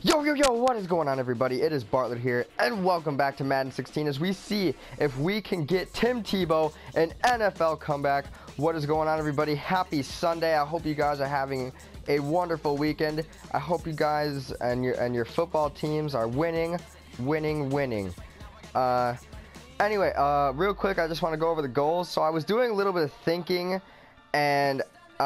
Yo, what is going on, everybody? It is Bartlett here, and welcome back to Madden 16 as we see if we can get Tim Tebow an NFL comeback. What is going on, everybody? Happy Sunday. I hope you guys are having a wonderful weekend. I hope you guys and your football teams are winning. Anyway, real quick, I just want to go over the goals. So I was doing a little bit of thinking, and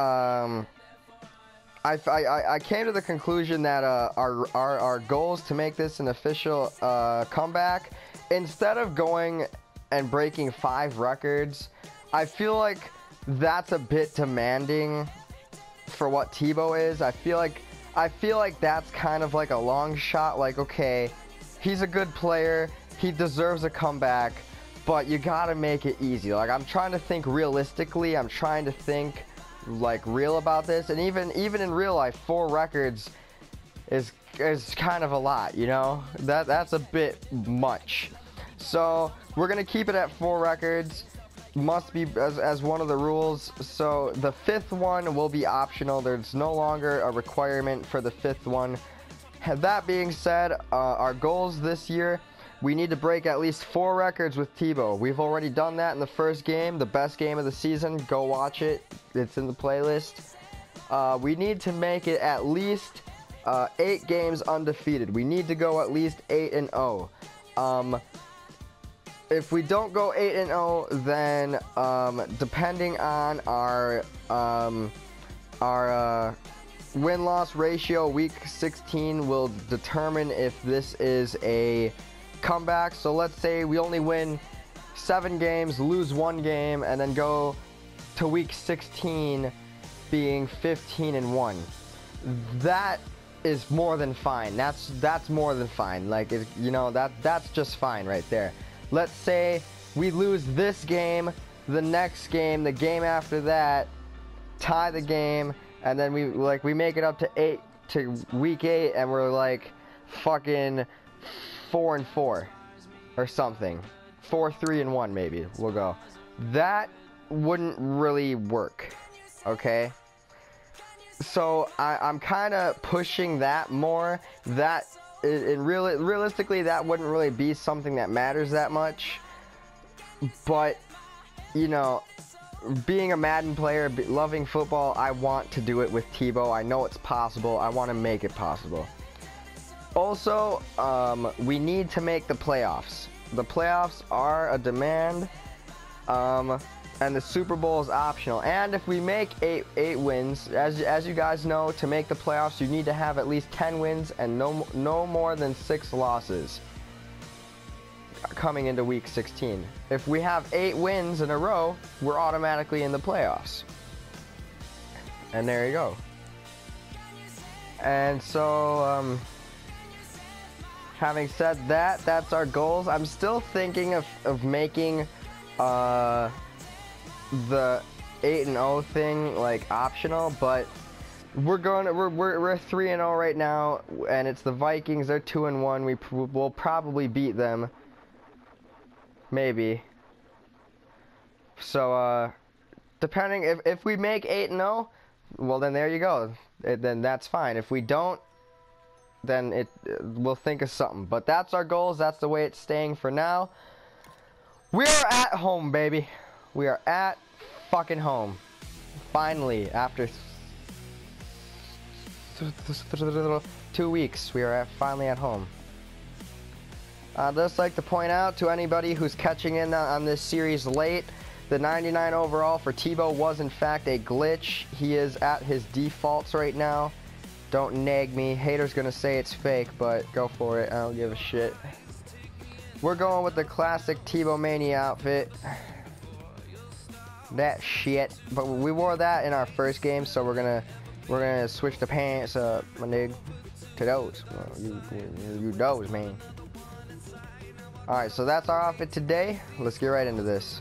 I came to the conclusion that our goal is to make this an official comeback. Instead of going and breaking 5 records, I feel like that's a bit demanding for what Tebow is. I feel like that's kind of like a long shot. Like, okay, he's a good player, he deserves a comeback, but you gotta make it easy. Like, I'm trying to think realistically. I'm trying to think like real about this, and even in real life, 4 records is kind of a lot, you know. That's a bit much. So we're gonna keep it at 4 records. Must be as one of the rules. So the 5th one will be optional. There's no longer a requirement for the 5th one. That being said, our goals this year, we need to break at least 4 records with Tebow. We've already done that in the first game, the best game of the season. Go watch it. It's in the playlist. We need to make it at least 8 games undefeated. We need to go at least 8-0. If we don't go 8-0, then depending on our win-loss ratio, week 16 will determine if this is a comeback. So let's say we only win 7 games, lose 1 game, and then go to week 16 being 15-1. That is more than fine. That's more than fine. Like, you know, that's just fine right there. Let's say we lose this game, the next game, the game after that, tie the game, and then we make it up to week 8, and we're like fucking 4-4 or something. 4-3-1 maybe we'll go. That wouldn't really work, okay? So I'm kind of pushing that more. That realistically, that wouldn't really be something that matters that much. But, you know, being a Madden player, loving football, I want to do it with Tebow. I know it's possible. I want to make it possible. Also, we need to make the playoffs. The playoffs are a demand, and the Super Bowl is optional. And if we make 8 wins, as you guys know, to make the playoffs, you need to have at least 10 wins and no more than 6 losses coming into week 16. If we have 8 wins in a row, we're automatically in the playoffs. And there you go. And so, having said that, that's our goals. I'm still thinking of making the 8-0 thing like optional, but we're 3-0 right now, and it's the Vikings. They're 2-1. We'll probably beat them, maybe. So depending, if we make 8-0, well, then there you go. Then that's fine. If we don't, then we'll think of something. But that's our goals. That's the way it's staying for now. We are at home, baby. We are at fucking home. Finally, after 2 weeks, we are finally at home. I'd just like to point out to anybody who's catching in on this series late, the 99 overall for Tebow was in fact a glitch. He is at his defaults right now. Don't nag me. Haters gonna say it's fake, but go for it. I don't give a shit. We're going with the classic Tebow Mania outfit. That shit. But we wore that in our first game, so we're gonna switch the pants up, my nigga, to those. Well, you those, man. Alright, so that's our outfit today. Let's get right into this.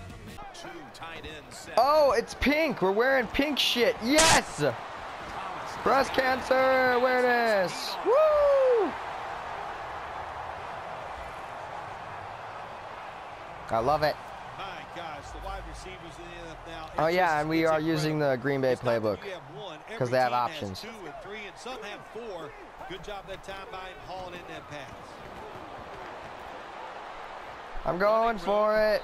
Oh, it's pink. We're wearing pink shit. Yes! Breast cancer awareness. Woo! I love it. My gosh, the wide Oh yeah, and we are using the Green Bay playbook because they have options. 2 and 3, and some have 4. Good job that time by him hauling in that pass. I'm going for it.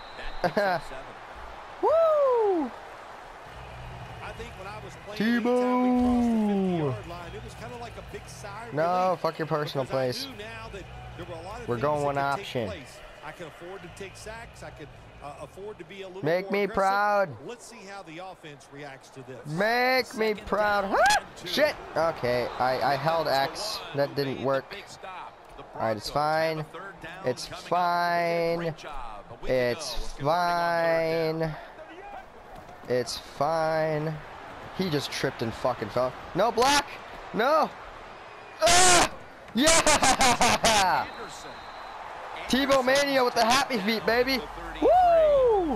Woo! I think when I was playing, anytime we crossed the 50-yard line, it was kind of like a big sigh of No, relief, fuck your personal because I place. knew now that there were a lot of We're things going that one could option. take place. I could afford to take sacks. I could afford to be a little Make more me aggressive. proud. Let's see how the offense reacts to this. Make me proud. Ah, shit. Okay, I held X. That didn't work. Alright, it's fine. It's fine. It's fine. It's fine. He just tripped and fucking fell. No block. No. Ah! Yeah. Tebow Mania with the happy feet, baby. Woo!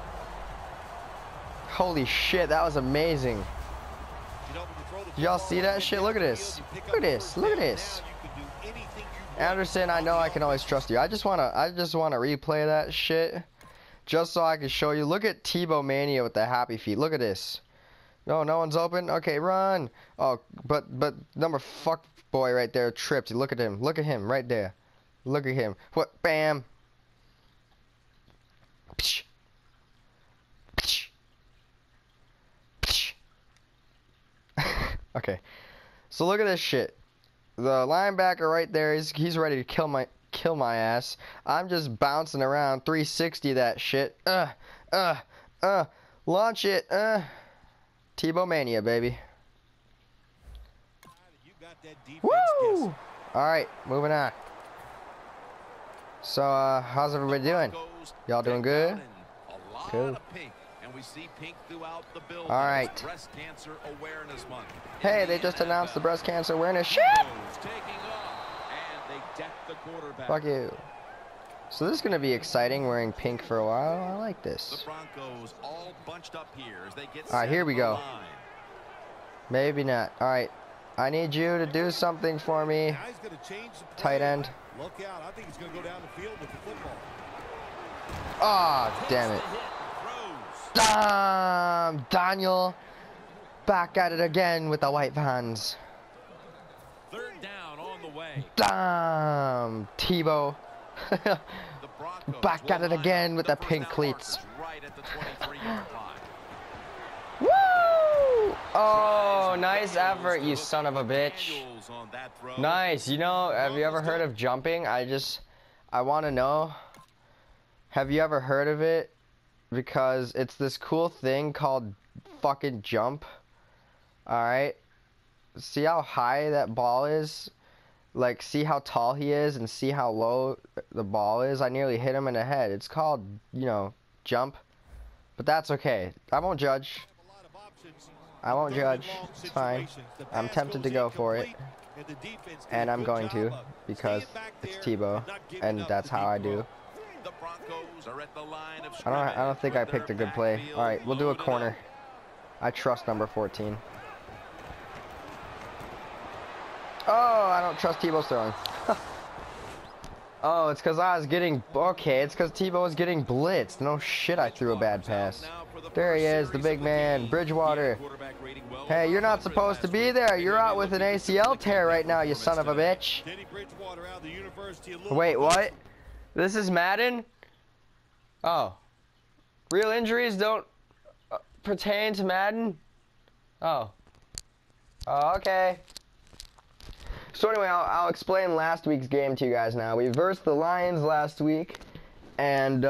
Holy shit, that was amazing. Y'all see that shit? Look at this. Look at this. Look at this. Anderson, I know I can always trust you. I just wanna replay that shit just so I can show you. Look at Tebow Mania with the happy feet. Look at this. No one's open. Okay, run. Oh, but number fuck boy right there tripped. Look at him. Look at him right there. Look at him. What? Bam. Psh. Psh. Psh. Okay. So look at this shit. The linebacker right there, he's ready to kill my ass. I'm just bouncing around 360 that shit. Launch it. Tebow Mania, baby. Woo! Alright, moving on. So, how's everybody doing? Y'all doing good? Cool. Alright. Hey, they just announced the breast cancer awareness. Shit! Fuck you. So this is going to be exciting, wearing pink for a while. I like this. Alright, here we go. Maybe not. Alright. I need you to do something for me. Tight end. Look out. I think he's going to go down the field with the football. Ah, damn it. Daniel back at it again with the white Vans. Third down on the way. Damn, Tebow. Back at it again with the pink cleats. Right at the 23-yard line. Woo! Oh, nice effort, you son of a bitch. Nice. You know, have you ever heard of jumping? I want to know. Have you ever heard of it? Because it's this cool thing called fucking jump. Alright? See how high that ball is? Like, see how tall he is and see how low the ball is? I nearly hit him in the head. It's called, you know, jump. But that's okay. I won't judge. I won't judge. It's fine. I'm tempted to go for it. And I'm going to, because it's Tebow. And that's how I do. I don't think I picked a good play. Alright, we'll do a corner. I trust number 14. Oh, I don't trust Tebow's throwing. Oh, it's because I was getting... Okay, it's because Tebow was getting blitzed. No shit, I threw a bad pass. There he is, the big man, Bridgewater. Hey, you're not supposed to be there. You're out with an ACL tear right now, you son of a bitch. Wait, what? This is Madden? Oh. Real injuries don't pertain to Madden? Oh. Oh, okay. So anyway, I'll explain last week's game to you guys now. We versed the Lions last week, and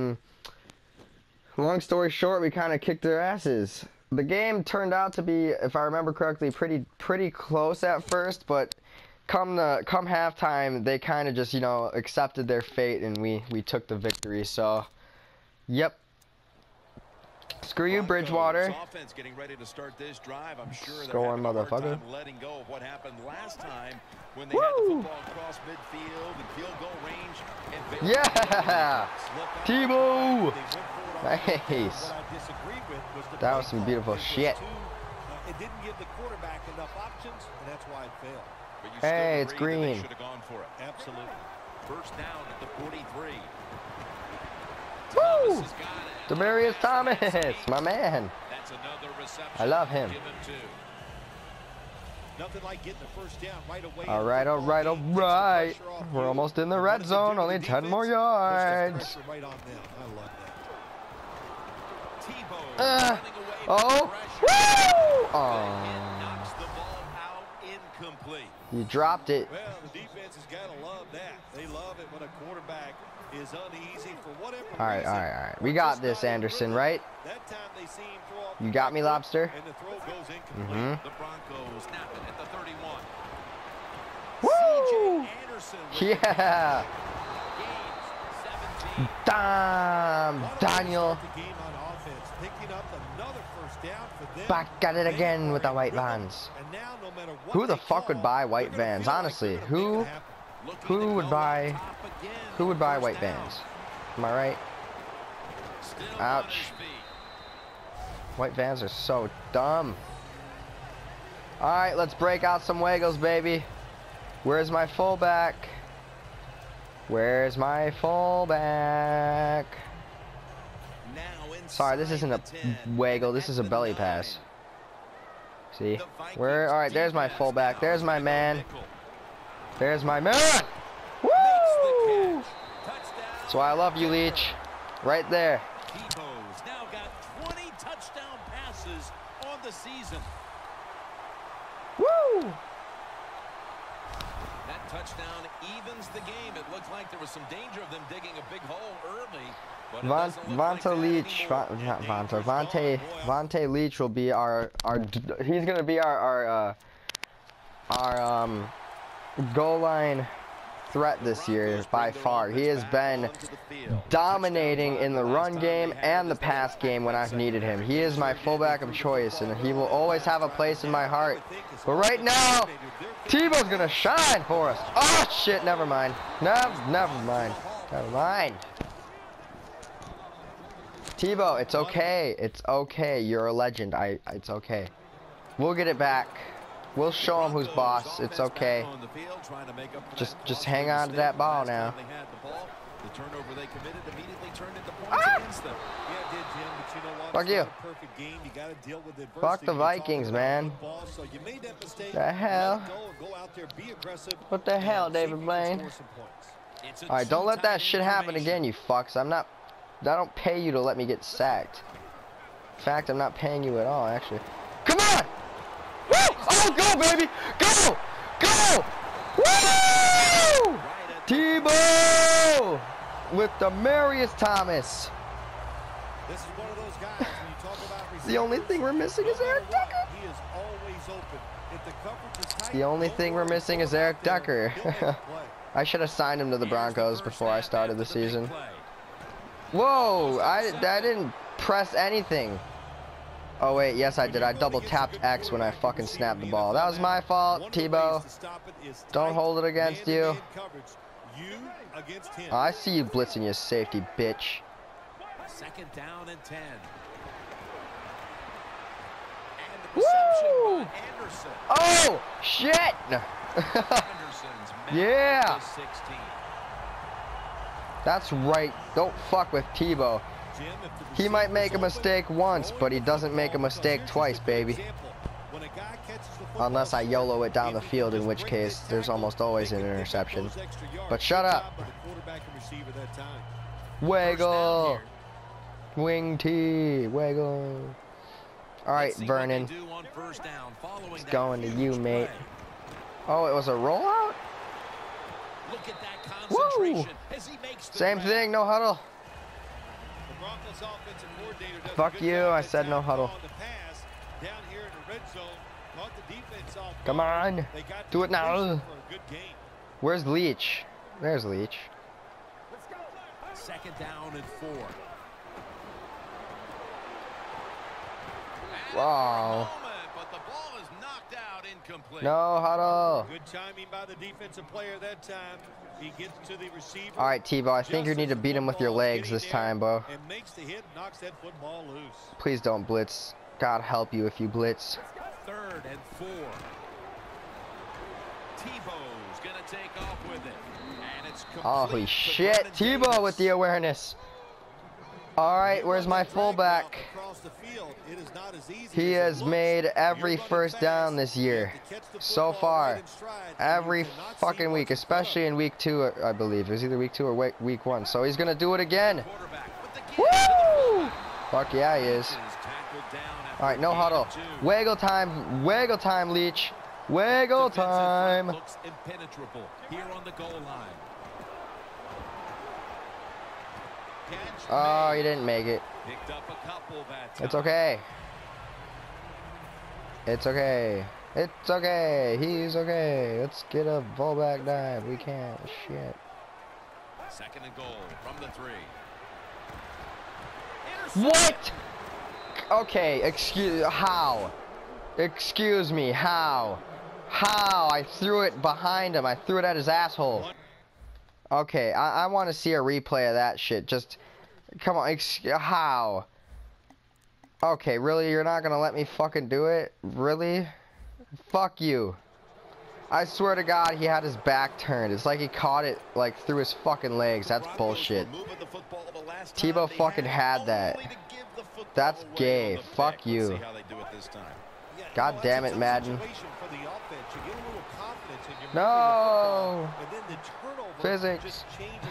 long story short, we kind of kicked their asses. The game turned out to be, if I remember correctly, pretty close at first, but come halftime, they kind of just, you know, accepted their fate, and we took the victory. So, yep. Screw you, Bridgewater. Offense getting ready to start this drive. I'm sure Score, motherfucker. Letting go of what happened last time when they had the football across midfield and field goal range. And yeah, Tebow. Nice. That was some beautiful shit. It didn't give the quarterback enough options, and that's why it failed. Hey, it's green. Should have gone for it. Absolutely. First down at the 43. Woo! Woo! Demarius Thomas, my man. That's another reception. I love him. Give him 2. Nothing like getting the first down right away. All right, all right, all right. We're almost in the red zone. Only 10 more yards. Right on them. I love that. Tebow running away from Oh. pressure. Oh. And knocks the ball out incomplete. You dropped it. Well, the defense has got to love that. They love it when a quarterback is uneasy for whatever All right, reason. all right, all right. We got this, Anderson, right? That time they see him throw off You got me, Lobster? and the throw goes incomplete. The Broncos snap it at the 31. Woo! C.J. Anderson with Yeah. gains 17. Damn, Daniel. The game on offense, picking up another first down for them. Back at it They again are with the in white rhythm. vans. And now, no matter what Who the they fuck would call, buy white they're gonna vans? feel like Honestly, they're gonna make who it happen. Looking who to would go buy- on top again who would buy first white down. vans? Am I right? Still Ouch. on his feet. White vans are so dumb. All right, let's break out some Wagos, baby. Where's my fullback? Where's my fullback? Now Sorry, this isn't a inside the 10, waggle. This at is a the belly 9. pass. See? The Vikings Where? All right, there's my defense fullback. now There's my with man. nickel. There's my man. Makes Woo! the catch. Touchdown. That's why I love you, Leach. Right there. Tebow's now got 20 touchdown passes on the season. Woo! That touchdown evens the game. It looks like there was some danger of them digging a big hole early. But it doesn't look like Vonta that Leach, anymore. not Vonta, Vontae Leach will be our he's gonna be our goal line threat this year by far. He has been dominating in the run game and the pass game when I've needed him. He is my fullback of choice, and he will always have a place in my heart. But right now, Tebow's gonna shine for us. Oh shit! Never mind. Never mind. Never mind. Tebow, it's okay. It's okay. You're a legend. It's okay. We'll get it back. We'll show him who's boss. It's okay. Just hang on to that ball now. The turnover they committed immediately turned into points Ah! against them. Yeah, it did, Jim, but you know what? Fuck It's you. not a perfect game. You got to deal with adversity. Fuck the when you're talking Vikings, about man. football. So you made that mistake. The hell? Let it go and go out there, be aggressive. What the hell, and see if David you can Blaine? score some points. All right, don't let that shit happen again, you fucks. I don't pay you to let me get sacked. In fact, I'm not paying you at all, actually. Come on! Woo! Oh, go, baby! Go! Go! Woo! Tebow! With Demarius Thomas. This is one of those guys when you talk about The only thing we're missing is Eric Decker. He is always open. If the coverage is tight, The only don't thing we're worry, missing go is out Eric there. Decker. He'll make a play. I should have signed him to the Broncos before I started the season. Whoa! I didn't press anything. Oh wait, yes I did. I double tapped X when I fucking snapped the ball. That was my fault, Tebow. Don't hold it against you. I see you blitzing, you safety bitch. Second down and 10. And the Woo! reception by Anderson. Oh shit! Anderson's met Yeah. the 16. That's right. Don't fuck with Tebow. He might make a mistake once, but he doesn't make a mistake twice, baby. Unless I YOLO it down the field, in which case there's almost always an interception. But shut up. Waggle. Wing T. Waggle. Alright, Vernon. It's going to you, mate. Oh, it was a rollout? Look at that Woo! concentration as he makes the Same grab. thing, no huddle. Fuck you, I said no huddle. Come on, do it now. Where's Leach? There's Leach. Second down and 4. Wow. But the ball is knocked out incomplete. No huddle. Good timing by the defensive player that time. He gets to the receiver. All right, Tebow, I think you need to beat him with your legs this time, bro. And makes the hit, knocks that football loose. Please don't blitz. God help you if you blitz. Third and 4. Tebow's gonna take off with it. And it's complete Holy to shit, Vernon Tebow Davis. with the awareness. All right, where's my fullback? He has made every first down this year so far. Every fucking week, especially in week 2, I believe. It was either week 2 or week 1. So he's gonna do it again. Woo! Fuck yeah, he is. All right, no huddle. Wiggle time, Leach. Wiggle time. Looks impenetrable here on the goal line. Oh, he didn't make it. Picked up a couple that time. It's okay. It's okay. It's okay. He's okay. Let's get a fullback dive. We can't. Shit. Second and goal from the 3. What? Okay, how? Excuse me, how? How? I threw it behind him. I threw it at his asshole. Okay, I want to see a replay of that shit. Just, come on, how? Okay, really? You're not gonna let me fucking do it? Really? Fuck you. I swear to God, he had his back turned. It's like he caught it, like, through his fucking legs. That's bullshit. Tebow fucking had that. That's gay. Fuck you. God damn it, Madden. No! Physics.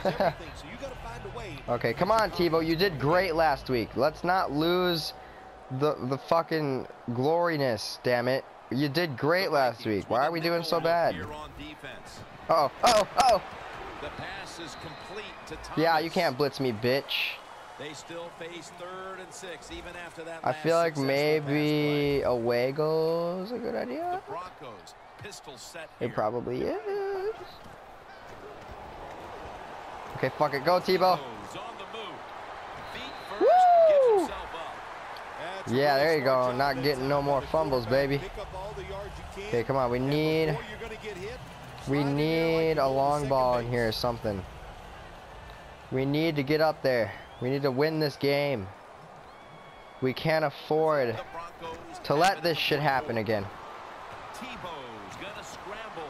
Okay, come on, Tebow. You did great last week. Let's not lose the fucking gloriness, damn it. You did great last week. Why are we doing so bad? Oh. The pass is complete to Thomas. Yeah, you can't blitz me, bitch. They still face 3rd and 6 even after that. I feel like maybe a wiggle is a good idea. The Broncos pistol set here. It probably is. Okay, fuck it. Go, Tebow. Woo! Yeah, there you go. Not getting no more fumbles, baby. Okay, come on. We need a long ball in here or something. We need to get up there. We need to win this game. We can't afford to let this shit happen again. Tebow's gonna scramble.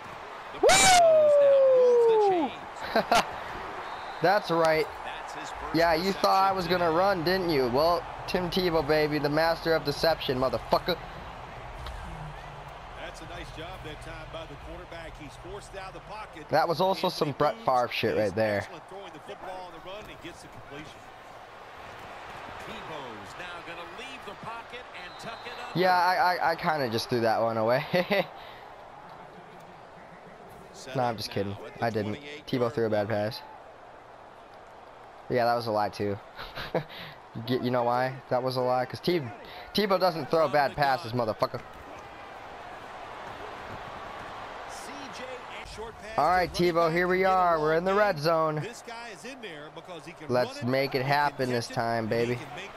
Woo! That's right. Yeah, you thought I was gonna run, didn't you? Well, Tim Tebow, baby, the master of deception, motherfucker. That's a nice job that time by the quarterback. He's forced out of the pocket. That was also some Brett Favre shit right there. Throwing the football on the run and gets the completion. Tebow's now gonna leave the pocket and tuck it up. Yeah, I kind of just threw that one away. No, I'm just kidding. I didn't. Tebow threw a bad pass. Yeah, that was a lie too. You know why that was a lie? Because Tebow doesn't throw bad passes, motherfucker. All right, Tebow, here we are. We're in the red zone. Let's make it happen this time, baby.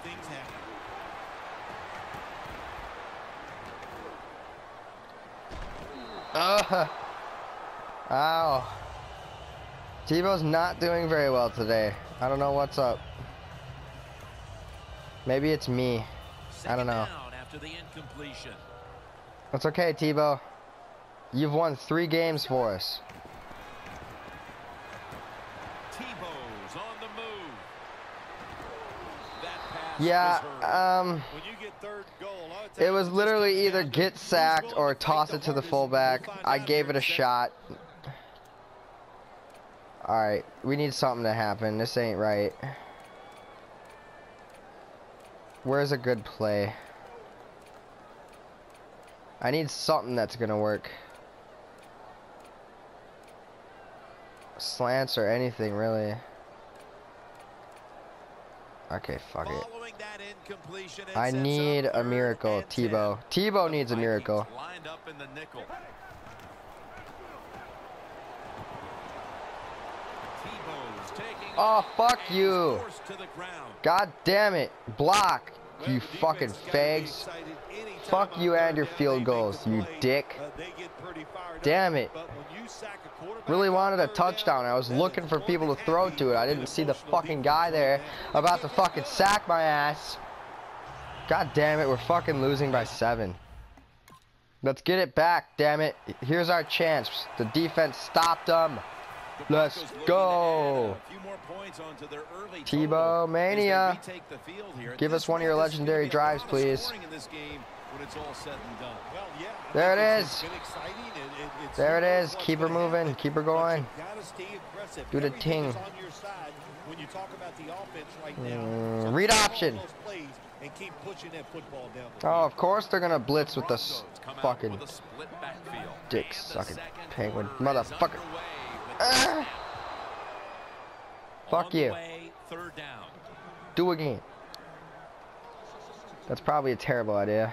Ow. Tebow's not doing very well today. I don't know what's up. Maybe it's me. I don't know. It's okay, Tebow. You've won 3 games for us. Tebow's on the move. That pass Yeah, it was literally either get sacked or toss it to the fullback. I gave it a shot. Alright, we need something to happen. This ain't right. Where's a good play? I need something that's gonna work. Slants or anything, really. Okay, fuck it. I need a miracle, Tebow. Tebow needs a miracle. Lined up in the nickel. Oh, fuck you. God damn it. Block, you fucking fags. Fuck you and your field goals, you dick. Damn it. Really wanted a touchdown. I was looking for people to throw to it. I didn't see the fucking guy there about to fucking sack my ass. God damn it, we're fucking losing by 7. Let's get it back, damn it. Here's our chance. The defense stopped them. The Let's Broncos looking to go. add a few more points onto their early Tebow total Mania. as they retake the field here. Give This us one of your one, there's gonna legendary be a drives, lot of please. scoring in this game when it's all said and done. Well, yeah, I There think it it's is. been exciting. It's There it who knows is. what's Keep her gonna moving. happen, Keep her but going. you gotta stay aggressive. Do the Everything ting. is on your side when you talk about the offense right now. So Read call option. those plays and keep pushing that football down the Oh, field. of course they're gonna blitz with the Broncos come out fucking with a split backfield. dick And the sucking second penguin quarter is motherfucker. underway with the snap. Fuck On the you. way, third down. Do again. That's probably a terrible idea.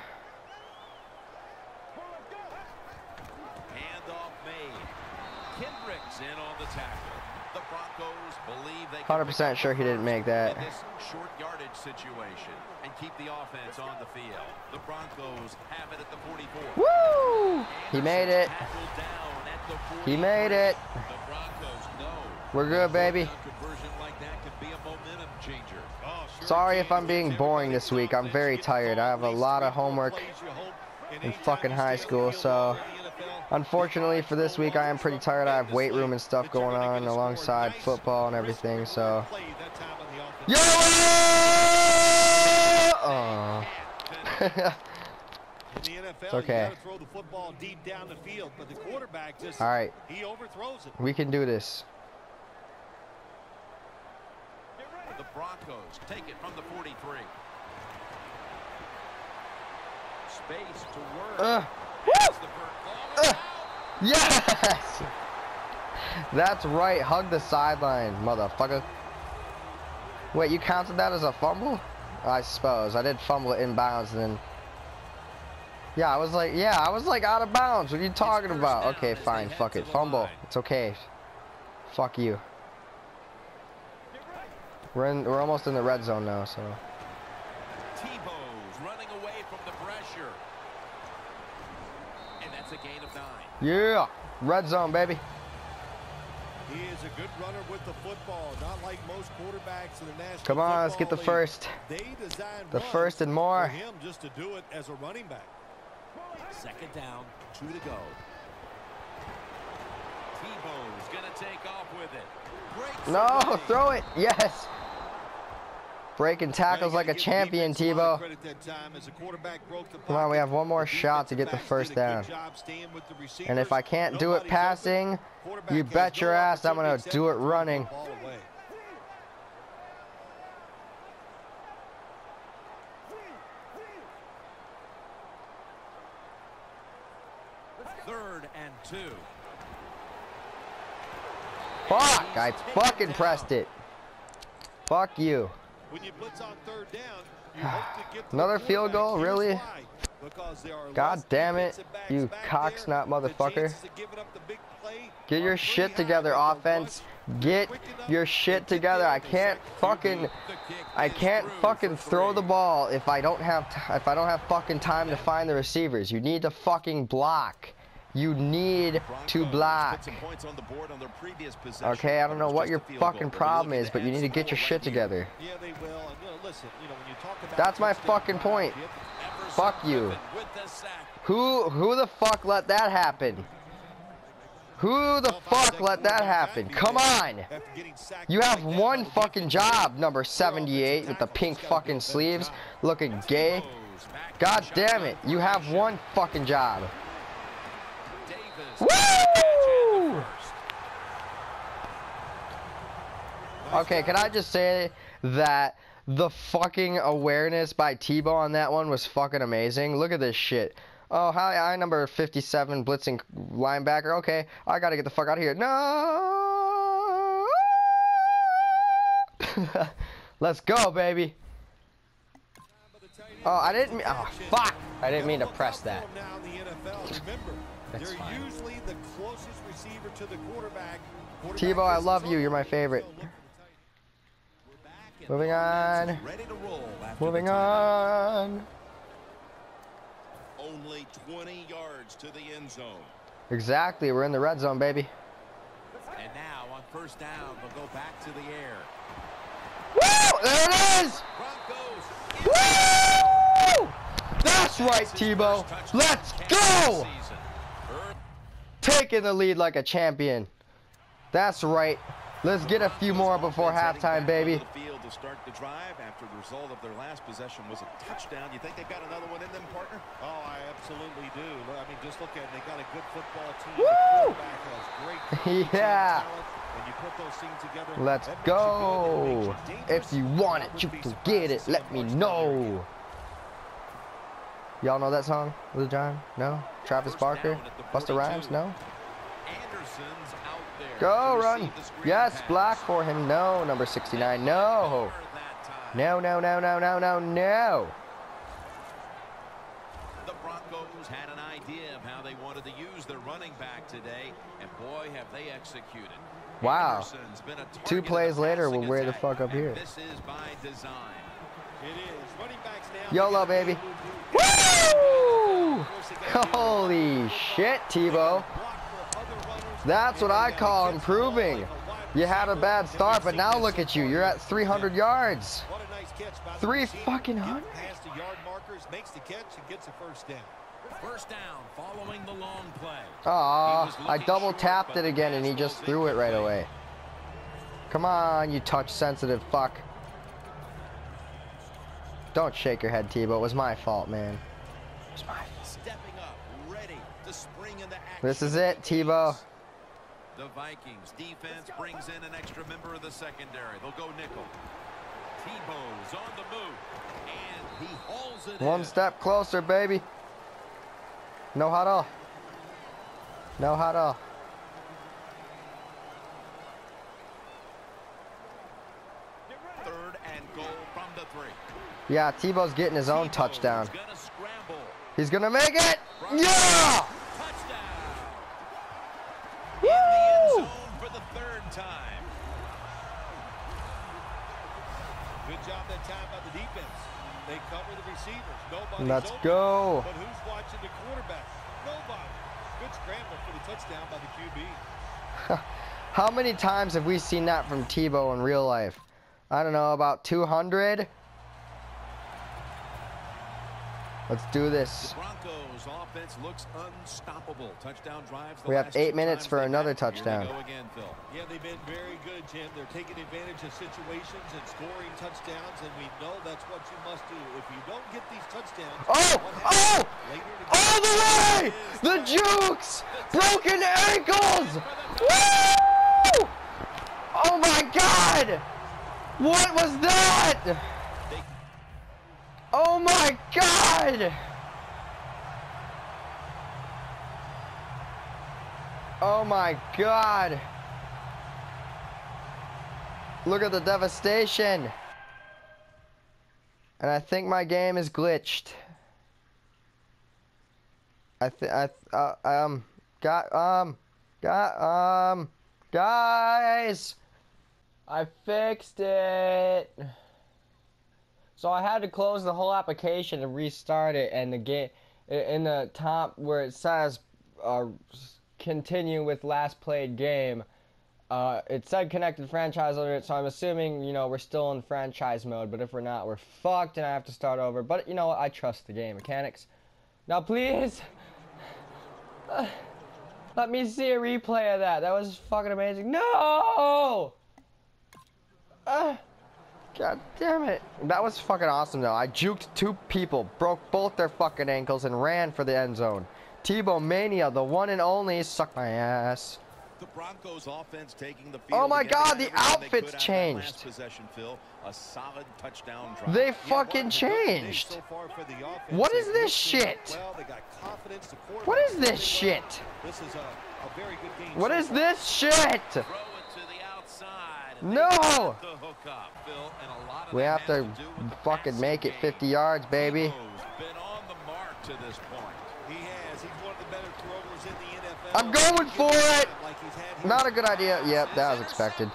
Handoff made. Kendricks in on the tackle. The Broncos believe they can 100% sure he didn't make that. in this short yardage situation and keep the offense on the field. The Broncos have it at the 44. Woo! He made it. Tackled down at the He made 43. it. The Broncos know. We're good, baby. Conversion like that could be a momentum changer. Oh, sure Sorry can. if I'm being boring this week. I'm very tired. I have a lot of homework in fucking high school, so unfortunately for this week I am pretty tired. I have weight room and stuff going on alongside football and everything, so yo! Oh. In the NFL, It's okay. you gotta throw the football deep down the field, but the quarterback just All right, he overthrows it. we can do this. The Broncos take it from the 43. Space to work. Pass the first ball. Yes! That's right. Hug the sideline, motherfucker. Wait, you counted that as a fumble? I suppose. I did fumble it inbounds and then... Yeah, I was like out of bounds. What are you talking about? Okay, fine. Fuck it. Fumble. It's okay. Fuck you. We're almost in the red zone now, so... Tebow's running away from the pressure. And that's a gain of 9. Yeah! Red zone, baby. He is a good runner with the football, not like most quarterbacks in the National Come on, let's get the Football League. first. They designed The runs first and more. for him just to do it as a running back. Second down, 2 to go. Tebow's going to take off with it. Breaks No, away. throw it. Yes. Breaking tackles like a champion, Tebow. Come on, we have one more shot to get the first down. And if I can't do it passing, you bet your ass I'm going to do it running. Third and 2. Fuck, I fucking pressed it. Fuck you. When you blitz on third down, you hope to get the Another field quarterback. goal, Here's really? why. Because there are God less damn it, defensive backs you back cocksnut there. The motherfucker. chances of giving up the big play Get are your pretty shit high, together, but the offense. rush Get quick enough your to shit get the together. I other can't side. fucking The kick I is can't through fucking for throw the 3. ball if I don't have fucking time to find the receivers. You need to fucking block. You need to block. Put some points on the board on their previous possession. Okay, I don't know It was what just your a field fucking goal, but they're problem looking is, but to you add need to some get your more shit right here. together. Yeah, they will. And, listen, when you talk about That's my touchdown fucking drive, point. you have to- Everson Fuck you. Griffin with the sack. Who the fuck let that happen? Who the fuck let that happen? Come on! after getting sacked You have like that one by the fucking defensive job, number 78 with the pink fucking sleeves, looking gay. Goes back to God the damn shotgun it, you have formation. one fucking job. Davis Woo! catch at the first. Okay, can I just say that the fucking awareness by Tebow on that one was fucking amazing? Look at this shit. Oh, hi, number 57 blitzing linebacker. Okay, I gotta get the fuck out of here. No! Let's go, baby. Oh, I didn't mean, oh, fuck. I didn't mean to press that. Now in the NFL. Remember, That's they're fine. usually the closest receiver to the quarterback. Tebow, I love you. You're my favorite. Moving on. Ready to roll after Moving the timeout. on. Only 20 yards to the end zone. Exactly, we're in the red zone, baby. And now on first down, they'll go back to the air. Woo! There it is! Broncos. Woo! That's right, Tebow. Let's go! Taking the lead like a champion. That's right. Let's get a few more before halftime, baby. The field to start the drive after the result of their last possession was a touchdown. You think they've got another one in them, partner? Oh, I absolutely do. I mean, just look at it. They got a good football team. Woo! The quarterback has great Yeah. talent. When you put those things together, Let's that makes you good. It go. makes you dangerous. If you want it, I you wouldn't be can surprised get to it. see Let them me march down there again. know. Y'all know that song, Lil Jon? No? Travis First Barker? down at the Busta Rhymes? 42. No? Anderson's out there Go, to run. receive the screen Yes, pass. block for him. No, number 69. No. That time. No, no, no, no, no, no, no. The Broncos had an idea of how they wanted to use their running back today, and boy, have they executed. Wow. Anderson's been a 2 target plays of the later, passing we're way the attack, fuck up and here. This is by design. It is. Running backs now. YOLO, baby. Woo! Holy shit, Tebow. That's what I call improving. You had a bad start, but now look at you. You're at 300 yards. What a nice catch by the 300? past the yard markers, makes the catch and gets a first down. First down following the long play. Aw, I double tapped it again and he just threw it right away. Come on, you touch sensitive fuck. Don't shake your head, Tebow. It was my fault, man. It was my fault. Stepping up, ready to spring into action. This is it, Tebow. The Vikings defense brings in an extra member of the secondary. They'll go nickel. Tebow's on the move, and he hauls it One in. step closer, baby. No huddle. No huddle. Third and goal from the 3. Yeah, Tebow's getting his own touchdown. Tebow's gonna scramble. He's gonna make it. Yeah! Touchdown. In the end Woo! zone for the 3rd time. Good job that time by the defense. They cover the receivers. Nobody's Let's open. go. But who's watching the quarterback? Nobody. Good scramble for the touchdown by the QB. How many times have we seen that from Tebow in real life? I don't know, about 200? Let's do The this. Broncos offense looks unstoppable. Touchdown drives. The We have last 8 2 minutes times for they've another had. Here touchdown. they go again, Phil. Yeah, they've been very good, Jim. They're taking advantage of situations and scoring touchdowns, and we know that's what you must do. If you don't get these touchdowns, Oh! what Oh! happens later in the All the way! The jukes! Broken ankles! Woo! Oh my god! What was that? Oh my god! Oh my god! Look at the devastation! And I think my game is glitched. Guys, I fixed it. So I had to close the whole application and restart it, and the game, in the top where it says continue with last played game, it said connected franchise under it, so I'm assuming, you know, we're still in franchise mode, but if we're not, we're fucked and I have to start over. But, you know what, I trust the game mechanics. Now, please, let me see a replay of that. That was fucking amazing. No! God damn it. That was fucking awesome, though. I juked 2 people, broke both their fucking ankles, and ran for the end zone. Tebow Mania, the one and only, suck my ass. The Broncos offense taking the field. Oh my again. God, They the did everything they outfits could out of that changed. last possession, Phil. A solid touchdown drive. They Yeah, fucking what a good day changed. so far for the offense. What is They this looked shit? well, they got confidence. The What quarterback is this stepping up. shit? This is a very good game. What so is far. this shit? Throw it to the outside. And No! they got the hook up, Phil, and a lot of We that have has to do with the fucking passing make it game. 50 yards, baby. Tebow's been on the mark to this point. He has. He's one of the better throwers in the NFL. I'm going for it. Like he's had here. Not a good idea. Yep, that was expected.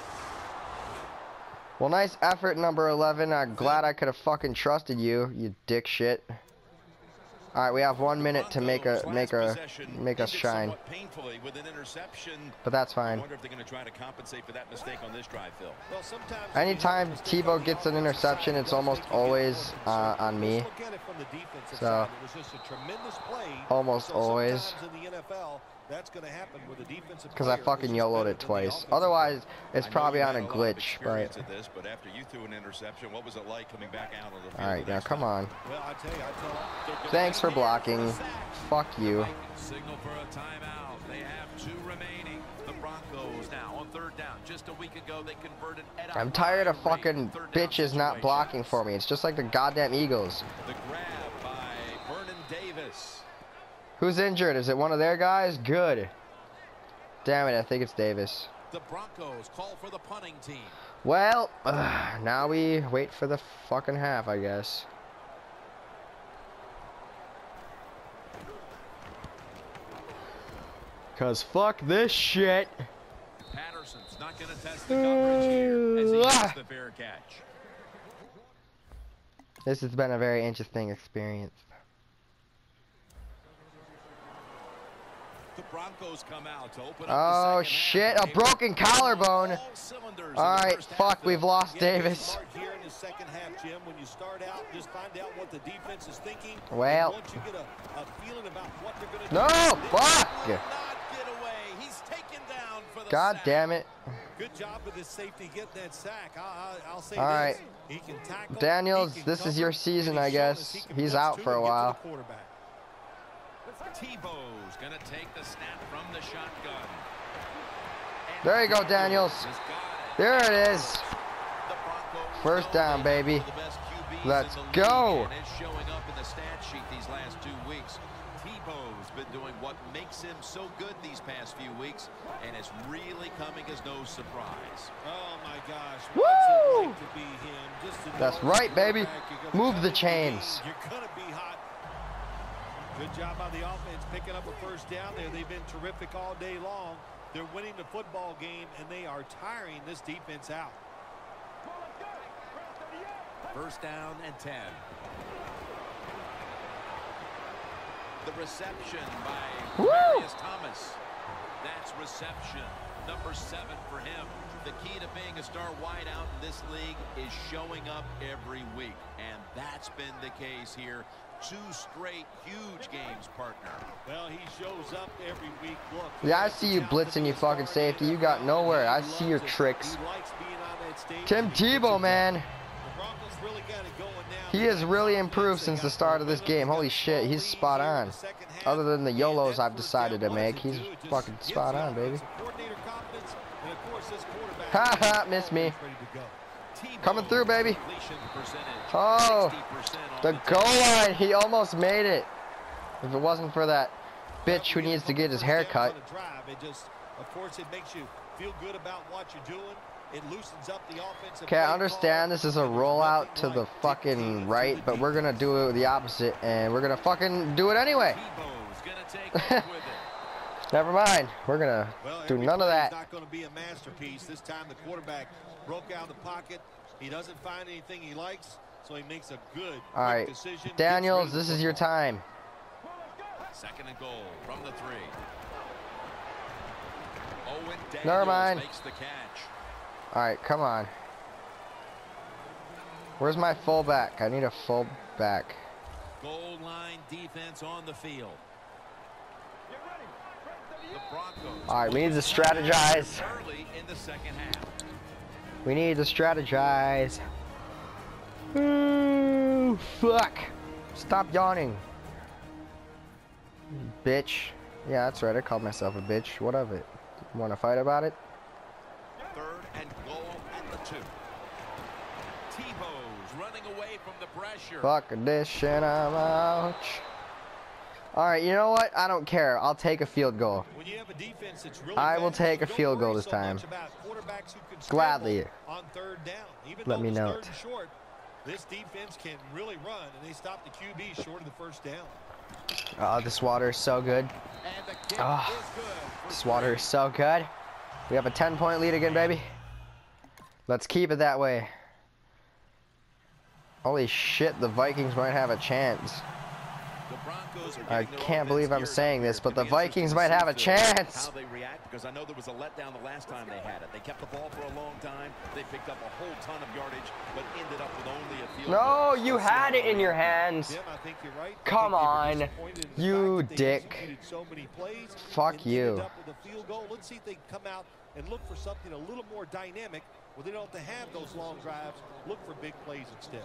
Well, nice effort, number 11. I'm glad I could have fucking trusted you, you dick shit. All right, we have 1 minute to make us shine, Painfully with an interception. but that's I fine. wonder if they're going to try to compensate for that mistake on this drive, Phil. Well, sometimes Anytime Tebow gets an interception, it's almost always on me. Look at it from the defensive So, side. It was just a tremendous play. almost So always. sometimes in the NFL, That's going to happen with a defensive Because I fucking YOLO'd it twice. Otherwise, it's probably on a glitch. But after you threw an interception, what was it like coming back out of the field? all right, now come on. Well, I tell you, Thanks for blocking. Fuck you. Signal for a timeout. They have 2 remaining. The Broncos now on 3rd down. Just a week ago, they converted. I'm tired of fucking bitches not blocking for me. It's just like the goddamn Eagles. The grab by Vernon Davis. Who's injured? Is it one of their guys? Good. Damn it, I think it's Davis. The Broncos call for the punting team. Well, now we wait for the fucking half, I guess. Cause fuck this shit. Patterson's not going to test the coverage here as he gets the fair catch. This has been a very interesting experience. The Broncos come out to open up Oh the second shit, half. a broken collarbone. Alright, fuck, we've lost Davis. Here in the second half, Jim, when you start out, just find out what the defense is thinking. Well. Once you get a feeling about what they're going to No, do. fuck. He's taken down for the God sack. damn it. Good job with his safety getting that sack. I'll say All right. this. He can tackle, Daniels, he can this is cover, your season, and I he's shown us guess. he can He's blitz out too for a and get to while. the quarterback. Tebow's going to take the snap from the shotgun. And There you go, Daniels. has got it. There it is. The Broncos First know down, they have baby. one of the best QBs Let's in the go. league, and it's showing up in the stat sheet these last 2 weeks. Tebow's been doing what makes him so good these past few weeks, and it's really coming as no surprise. Oh my gosh. Woo! What's it like to be him? Just to That's know right, baby. you're gonna Move come the into chains. game, you're going to be hot. Good job by the offense picking up a first down there. They've been terrific all day long. They're winning the football game, and they are tiring this defense out. First down and 10. The reception by Woo! Marius Thomas. That's reception number 7 for him. The key to being a star wideout in this league is showing up every week, and that's been the case here. 2 straight huge games, partner. Well, he shows up every week. Look. Yeah, I see you blitzing, you fucking safety. You got nowhere. I see your tricks. He likes being on that stage. Tim Tebow, man. The Broncos really got it going now. He has really improved since the start of this game. Holy shit, he's spot on. Other than the YOLOs I've decided to make, he's fucking spot on, baby. Ha, missed me. Coming through, baby. Oh, the goal line. He almost made it. If it wasn't for that bitch who needs to get his hair cut. Of course, it makes you feel good about what you're doing. It loosens up the offensive. Okay, I understand this is a rollout to the fucking right, but we're gonna do it the opposite, and we're gonna fucking do it anyway. Never mind. We're gonna do none of that. Not going to be a masterpiece. This time the quarterback broke out of the pocket. He doesn't find anything he likes, so he makes a good All right, decision. Daniels, this is your time. Second and goal from the 3. Owen Daniels Never mind. makes the catch. All right, come on. Where's my fullback? I need a fullback. Goal line defense on the field. The Broncos. All right, we need to strategize. Early in the second half. We need to strategize. Ooh, fuck. Stop yawning. Bitch. Yeah, that's right. I called myself a bitch. What of it? Want to fight about it? 3rd and goal at the 2. Tebow's running away from the pressure. Fuck this and I'm out. All right, you know what? I don't care. I'll take a field goal. When you have a defense that's really I will bad, take a don't field goal worry this so time. much about quarterbacks who can Gladly. scramble on 3rd down. Even Let though me it's know 3rd it. and short, this defense can really run, and they stop the QB short of the first down. Oh, this water is so good. And the kick Oh, is good for this water is so good. We have a 10-point lead again, baby. Let's keep it that way. Holy shit, the Vikings might have a chance. The Broncos Broncos are I getting their can't offense believe I'm geared saying up this, here. but It's the gonna be Vikings interesting might to have a see chance. how they react, because I know there was a letdown the last time they had it. They kept the ball for a long time. They picked up a whole ton of yardage, but ended up with only a field goal. No, you Let's see had how it they in your react. hands. Jim, I think you're right. Come on, you They dick. executed so many plays Fuck and you. ended up with a field goal. Let's see if they can come out and look for something a little more dynamic where they don't have to have those long drives. Look for big plays instead.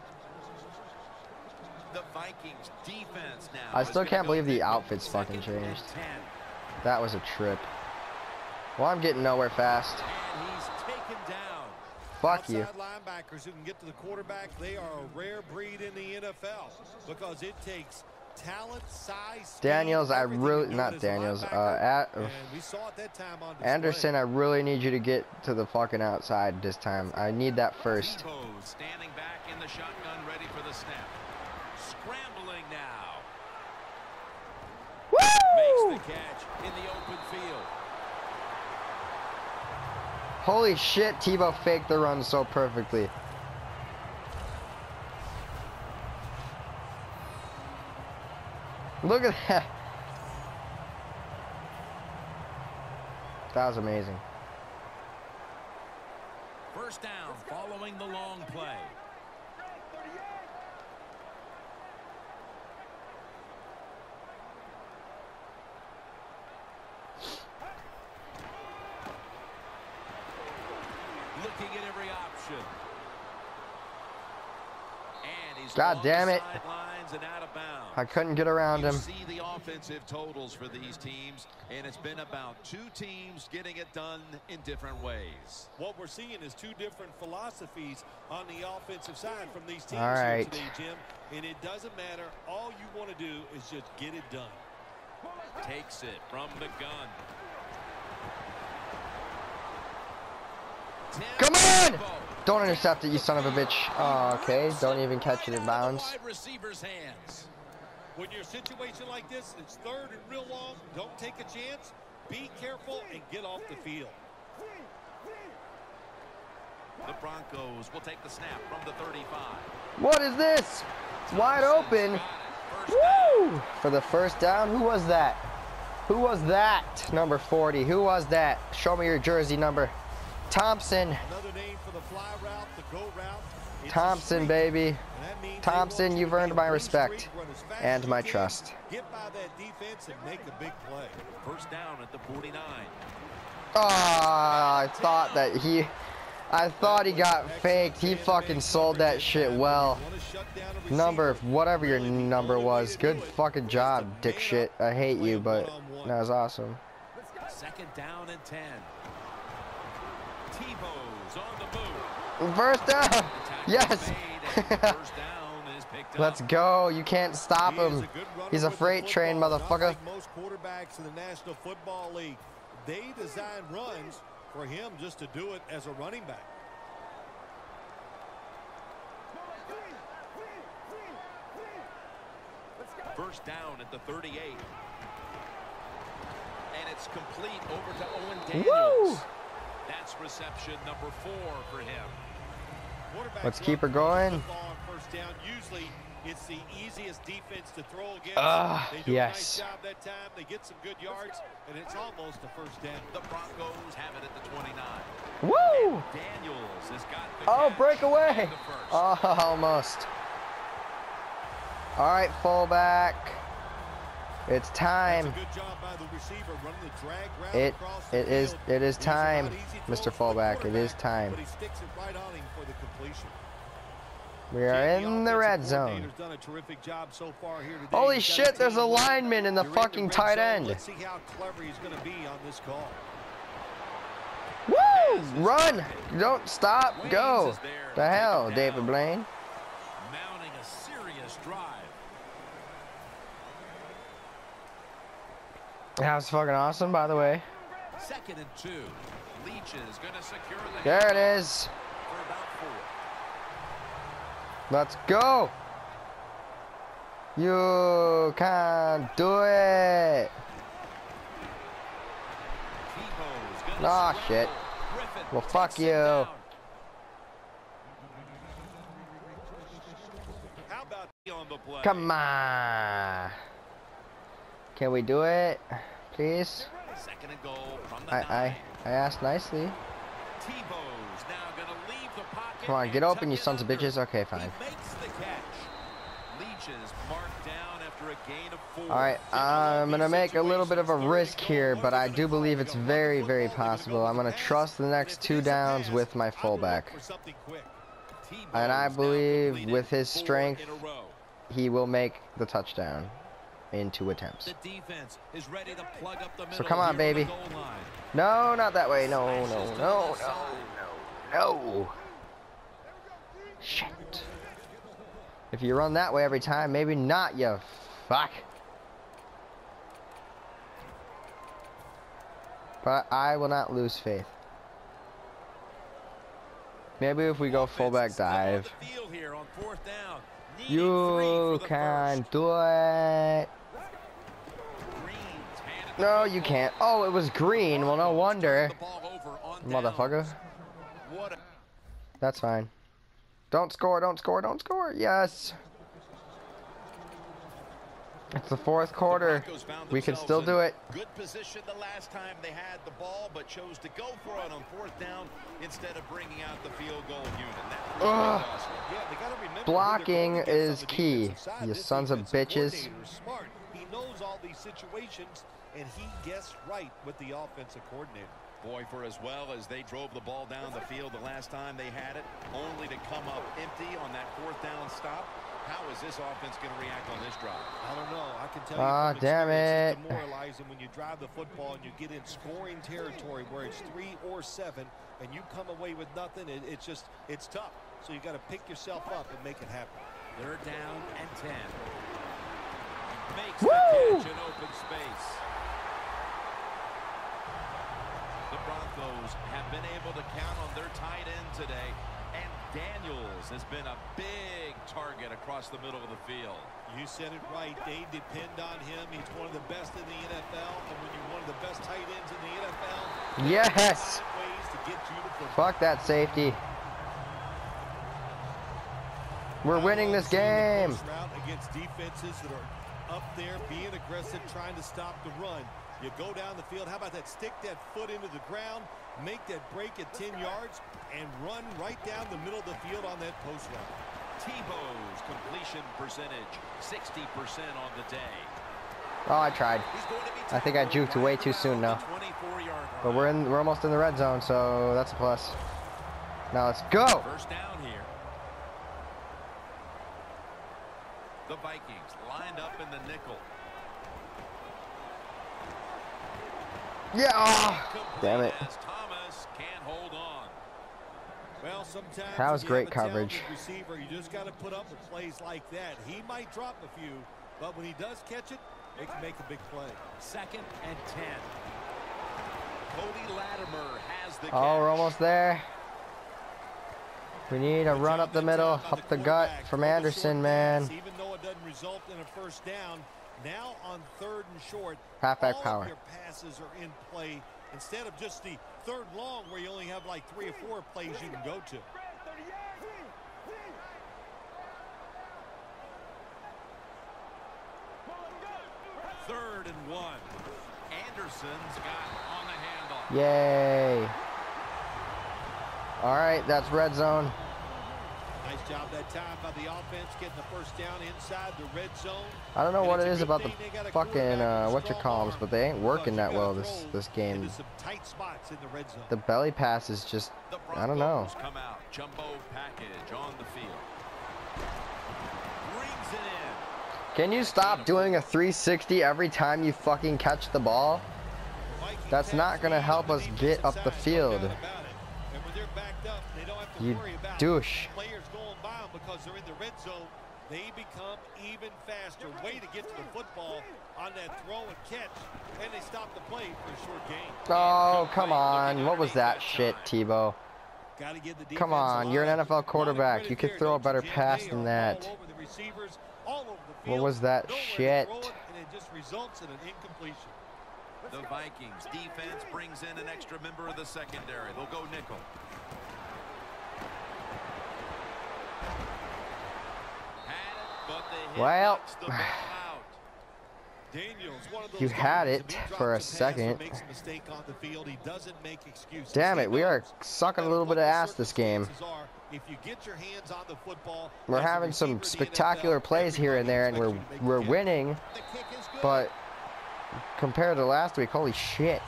The Vikings defense now. I still can't believe the outfits fucking changed. That was a trip. Well, I'm getting nowhere fast. And he's taken down. Fuck you. Outside linebackers who can get to the quarterback, they are a rare breed in the NFL because it takes talent, size, speed, Daniels, I everything really, to do it not as a Daniels, linebacker, and we saw it that time on display. Anderson, I really need you to get to the fucking outside this time. I need that first. Tebow standing back in the shotgun, ready for the snap. Scrambling now. Woo! Makes the catch in the open field. Holy shit, Tebow faked the run so perfectly. Look at that. That was amazing. First down following the long play. Looking at every option. And he's God damn it. sidelines and out of bounds. I couldn't get around him. You see the offensive totals for these teams, and it's been about two teams getting it done in different ways. What we're seeing is two different philosophies on the offensive side from these teams All right. here today, Jim. And it doesn't matter. All you want to do is just get it done. Takes it from the gun. Come on! Don't intercept it, you son of a bitch. Oh, okay. Don't even catch it in bounds. Wide receiver's hands. When you're in a situation like this, it's third and real long. Don't take a chance. Be careful and get off the field. The Broncos will take the snap from the 35. What is this? It's wide open. Woo! For the first down. Who was that? Who was that? Number 40. Who was that? Show me your jersey number. Thompson. Another name for the fly route, the go route. It's Thompson, baby. Thompson, you've earned my respect and my trust. Get by that defense and make a big play. First down at the 49. I thought he got faked. He fucking sold that shit well. Number, whatever your number was. Good fucking job, dick shit. I hate you, but that was awesome. Second down and 10. Tebow's on the move. First down. Yes. First down is picked up. Let's go. You can't stop He is him. a good runner He's a with the freight train, football, not motherfucker. like most quarterbacks in the National Football League. They design runs for him just to do it as a running back. First down at the 38. And it's complete over to Owen Daniels. Woo! That's reception number 4 for him. Let's keep her going. First down. Usually it's the easiest defense to throw against. They do a nice Yes. job that time. They get some good yards, and it's almost a first down. The Broncos have it at the 29. Woo! Daniels has got the Oh, catch breakaway. in the first. Oh, almost. All right, fullback. It's time. That's a good job by the receiver running the drag route across the It is field. it is These are time, not easy throws Mr. for the Fullback. It is quarterback, time. But he sticks it right on him for the completion. We are in the red zone. Coordinator's done a terrific job so far here today. Holy He's got shit, a there's a team winning. lineman in the You're fucking red tight zone. end. Let's see how clever he's going to be on this call. Woo! Run! Don't stop. Go. Waynes is there to The hell, take it David down. Blaine. Mounting a serious drive. That was fucking awesome, by the way. Second and 2. Leach is going to secure the There it is. for about 4. Let's go. You can do it. Tebow's gonna Aw, scramble. shit. Griffin Well, fuck takes him you. down. How about On the play. Come on. Can we do it, please? Second and goal from the 9. I asked nicely. Tebow's now gonna leave the pocket. Come on, get open, you sons of bitches. Okay, fine. He makes the catch. Leeches marked down after a gain of 4. All right, I'm gonna make a little bit of a risk here, but I do believe it's very, very possible. I'm gonna trust the next 2 downs with my fullback, and I believe with his strength, he will make the touchdown in 2 attempts. The defense is ready to plug up the middle. So come on, baby. No, not that way. No, no, no, no, no, no. Shit. If you run that way every time, maybe not, you fuck. But I will not lose faith. Maybe if we go fullback dive. You can do it. No, you can't. Oh, it was green. Well, no wonder. Motherfucker. That's fine. Don't score, don't score, don't score. Yes. It's the 4th quarter. We can still do it. Good position the last time they had the ball, but chose to go for it on 4th down instead of bringing out the field goal unit. Blocking is key, you sons of bitches. He knows all these situations, and he guessed right with the offensive coordinator. Boy, for as well as they drove the ball down the field the last time they had it, only to come up empty on that 4th down stop. How is this offense going to react on this drive? I don't know. I can tell you from damn it. It's demoralizing when you drive the football and you get in scoring territory where it's 3 or 7 and you come away with nothing. It's tough. So you got to pick yourself up and make it happen. 3rd down and 10. Makes Woo! the catch in open space. The Broncos have been able to count on their tight end today, and Daniels has been a big target across the middle of the field. You said it right. They depend on him. He's one of the best in the NFL, and when you're one of the best tight ends in the NFL, yes. ways to get you to fuck that safety. We're winning this game. Against defenses that are up there being aggressive, trying to stop the run. You go down the field. How about that? Stick that foot into the ground, make that break at 10 yards, and run right down the middle of the field on that post route. Tebow's completion percentage, 60% on the day. Oh, I tried. I think I juked way too soon now. But we're almost in the red zone, so that's a plus. Now let's go. 1st down here. The Vikings lined up in the nickel. Yeah, oh, damn it. Thomas can't hold on. Well, sometimes that was great coverage. Receiver, you just got to put up with plays like that. He might drop a few, but when he does catch it, it can make a big play. 2nd and 10. Cody Latimer has the catch. Oh, we're almost there. We need a run up the middle, up the gut from Anderson, man. Even though it doesn't result in a 1st down, now on 3rd and short, halfback all power. Of your passes are in play instead of just the 3rd long where you only have like 3 or 4 plays you can go to. Third and 1. Anderson's got on the handoff. Yay. All right, that's red zone. Nice job that time by the offense getting the 1st down inside the red zone. I don't know what it is about the fucking whatchamacallits, but they ain't working that well this game. The belly pass is just, I don't know. Come out. Jumbo package on the field. Brings it in. Can you stop doing a 360 every time you fucking catch the ball? That's not gonna help us get up the field. You douche. Players going by them because they're in the red zone. They become even faster. Way to get to the football on that throw and catch, and they stop the play for a short gain. Oh, come on. What was that shit, Tebow? Come on, you're an NFL quarterback. You could throw a better pass than that. What was that shit? And it just results in an incompletion. The Vikings defense brings in an extra member of the secondary. They'll go nickel. Had it, but they well, the ball out. You had it for a second. Damn it, we are sucking a little bit of ass this game. We're having some spectacular plays here and there, and we're winning, but compared to last week, holy shit.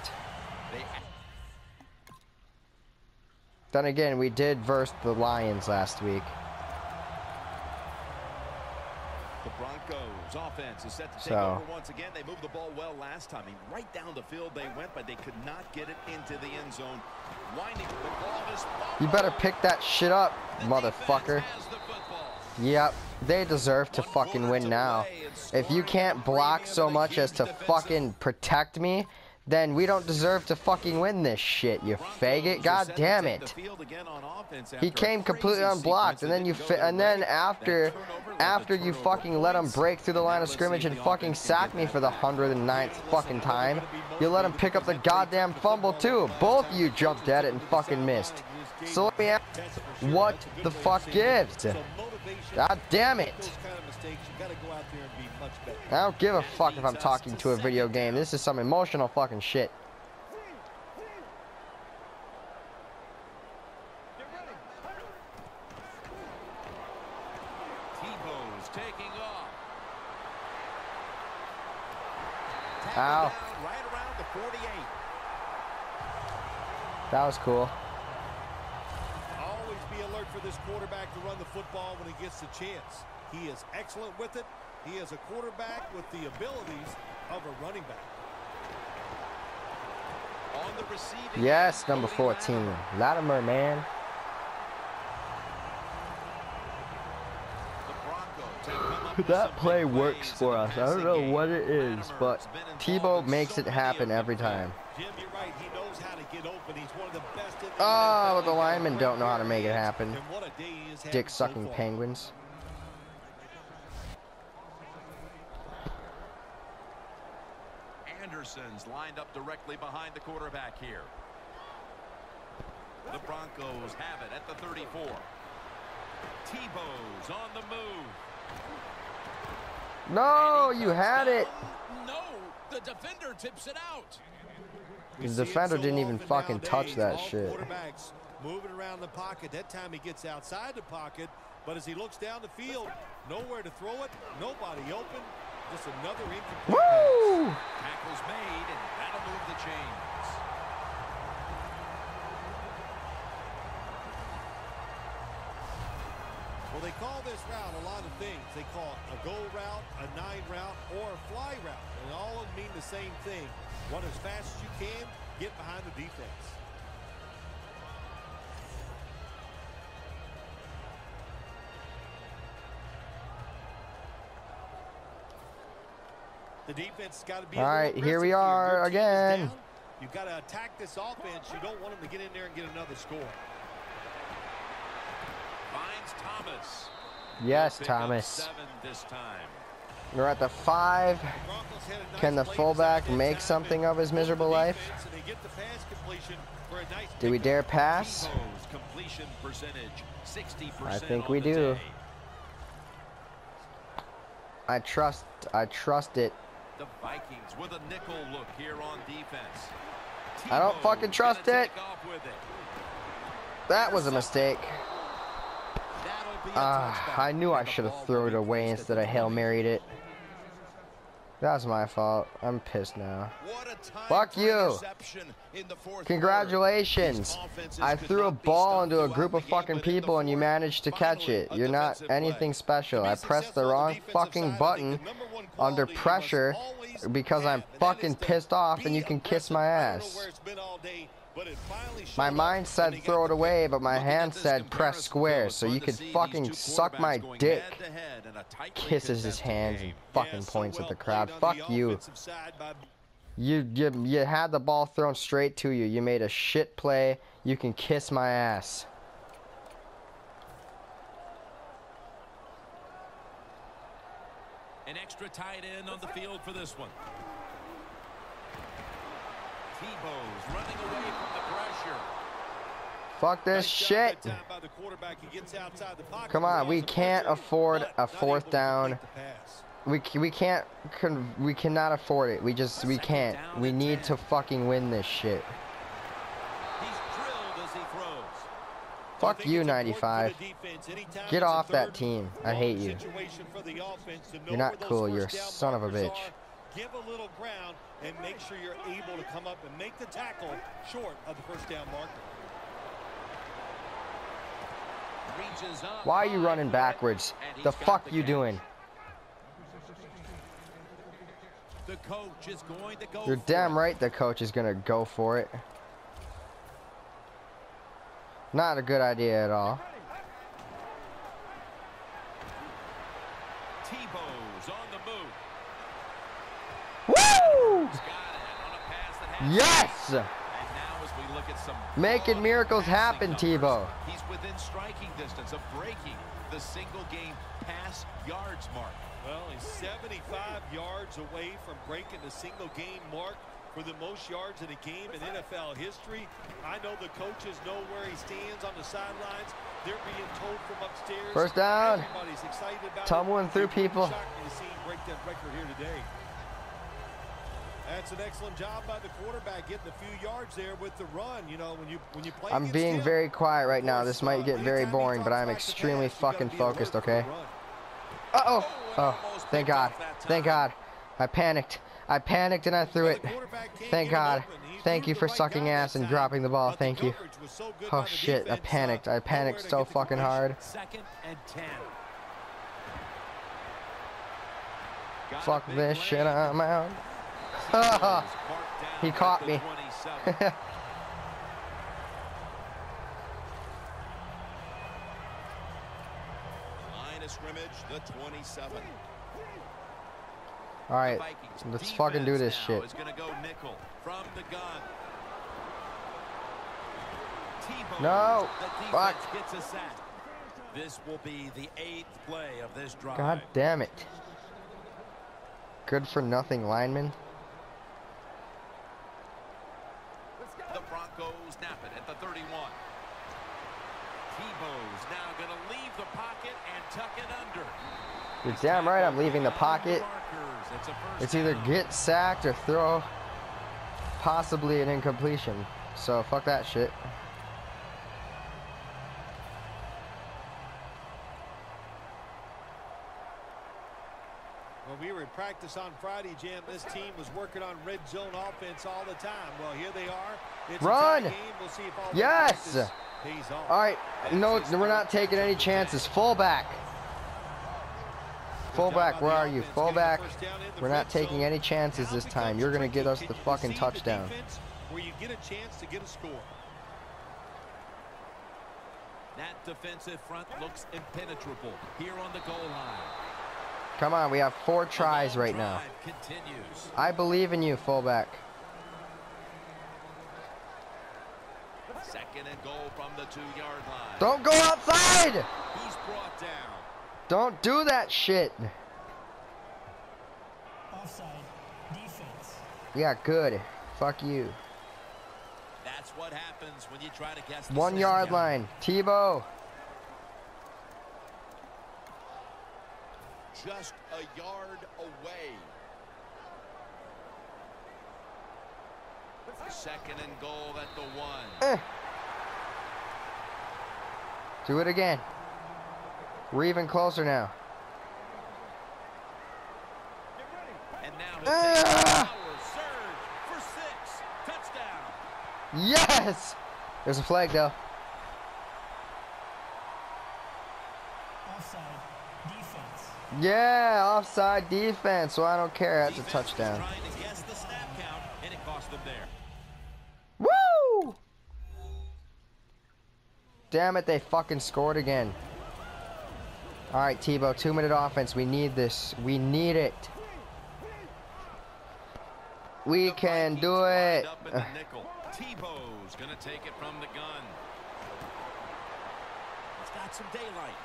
Then again, we did verse the Lions last week. The Broncos offense is set to take over once again. They moved the ball well last time. Right down the field they went, but they could not get it into the end zone. Winding the ball is you better pick that shit up, motherfucker. Yep, they deserve to fucking win now. If you can't block so much as to fucking protect me, then we don't deserve to fucking win this shit, you faggot. God damn it. He came completely unblocked, and then after you fucking let him break through the line of scrimmage and fucking sack me for the 109th fucking time, you let him pick up the goddamn fumble too. Both of you jumped at it and fucking missed. So let me ask, what the fuck gives? God damn it. I don't give a fuck if I'm talking to a video game. This is some emotional fucking shit. Tebow's taking off. Ow. Right around the 48. That was cool. Always be alert for this quarterback to run the football when he gets the chance. He is excellent with it. He is a quarterback with the abilities of a running back. On the receiving Yes, number 14. Latimer, man. That play works for us. I don't know what it is, but Tebow makes it happen every time. Oh, but the linemen don't know how to make it happen. Dick-sucking Penguins. Anderson's lined up directly behind the quarterback here. The Broncos have it at the 34. Tebow's on the move. No, you had it. No, the defender tips it out. The defender didn't even fucking touch that shit. Quarterbacks moving around the pocket. That time he gets outside the pocket, but as he looks down the field, nowhere to throw it, nobody open. Just another incomplete Woo! pass. Tackle's made, and that'll move the chains. Well, they call this route a lot of things. They call it a go route, a 9 route, or a fly route. And all of them mean the same thing. Run as fast as you can, get behind the defense. The defense has got to be all right, here we are again. You've got to attack this offense. You don't want them to get in there and get another score. Finds Thomas. Yes, Thomas. 7 this time. We're at the 5. Can the fullback make something of his miserable life? Do we dare pass? Completion percentage, 60% I think we do. I trust it. The Vikings with a nickel look here on defense. I don't fucking trust it. That was a mistake. I knew I should have thrown it away instead of Hail Married it. That's my fault. I'm pissed now. Fuck you. Congratulations. I threw a ball into a group of fucking people and you managed to catch it. You're not anything special. I pressed the wrong fucking button under pressure because I'm fucking pissed off and you can kiss my ass. My mind said throw it away, but my hand said press square, so you could fucking suck my dick. Kisses his hands and fucking points at the crowd. Fuck you. You had the ball thrown straight to you. You made a shit play. You can kiss my ass. An extra tight end on the field for this one. Tebow's running away from the pressure. Fuck this shit. Come on, we can't afford a 4th down We cannot afford it. We can't. We need to fucking win this shit. He's drilled as he throws. Fuck you, 95. Get off that team. I hate you. You're not cool. You're a son of a bitch. Give a little ground and make sure you're able to come up and make the tackle short of the first down marker. Why are you running backwards? The fuck you doing? The coach is going to go. You're damn right the coach is gonna go for it. Not a good idea at all. Tebow's on the move. Woo! Got it on a pass that has Yes! And now as we look at some Making miracles happen, numbers, Tebow. He's within striking distance of breaking the single game pass yards mark. Well, he's 75 yards away from breaking the single game mark for the most yards in a game in NFL history. I know the coaches know where he stands on the sidelines. They're being told from upstairs. First down. Everybody's excited about Tumbling through it. people. Shocking to see him break that record here today. That's an excellent job by the quarterback, getting a few yards there with the run. You know, when you play. I'm being very quiet right now. This might get very boring, but I'm extremely fucking focused, okay? Uh-oh. Oh, thank God. Thank God. I panicked. I panicked and I threw it. Thank God. Thank you for sucking ass and dropping the ball. Thank you. Oh shit, I panicked. I panicked so fucking hard. 2nd and 10. Fuck this shit, I'm out. He caught me. Line of scrimmage, the 27. All right, let's fucking do this shit. Is going to go nickel from the gun. No, fuck. Gets a sack. This will be the 8th play of this drive. God damn it. Good for nothing lineman. The Broncos snap it at the 31. Tebow's now going to leave the pocket and tuck it under. You're damn right I'm leaving the pocket. It's either get sacked or throw possibly an incompletion. So fuck that shit. When we were in practice on Friday, Jim, this team was working on red zone offense all the time. Well, here they are. It's Run! a tie game. We'll see if all Yes! pays off. All right, no, we're not taking any chances. Fullback. Fullback, where are you? Fullback. We're not taking any chances this time. You're gonna get us the fucking touchdown. Where you get a chance to get a score. That defensive front looks impenetrable here on the goal line. Come on, we have 4 tries right now. Continues. I believe in you, fullback. 2nd and goal from the 2-yard line. Don't go outside! He's brought down. Don't do that shit. Offside. Defense. Yeah, good. Fuck you. That's what happens when you try to guess the 1 yard second line. Tebow. just a yard away. 2nd and goal at the 1. Do it again. We're even closer now. And now he'll take the power surge for 6. Touchdown. Yes! There's a flag though. Offside. Defense. Yeah, offside defense, so I don't care. That's a touchdown. Trying to guess the snap count, and it cost them there. Woo! Damn it, they fucking scored again. All right, Tebow, 2-minute offense. We need this. We need it. We can do it. Up in the nickel. Tebow's gonna take it from the gun. It's got some daylight.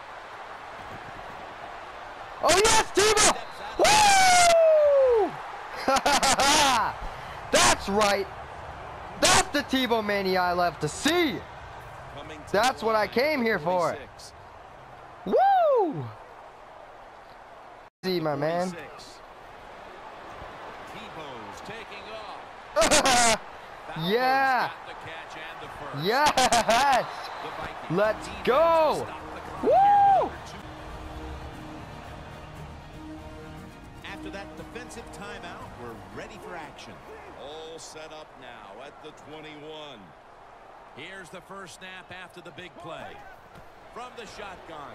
Oh yes, Tebow! Woo! That's right. That's the Tebow mania I love to see. That's what I came here for. Woo! See, my man. 46. Tebow's taking off. Yeah. Got the catch and the first. Yes. The Vikings Let's defense go. will stop the clock Woo. here with number 2. After that defensive timeout, we're ready for action. All set up now at the 21. Here's the first snap after the big play. From the shotgun.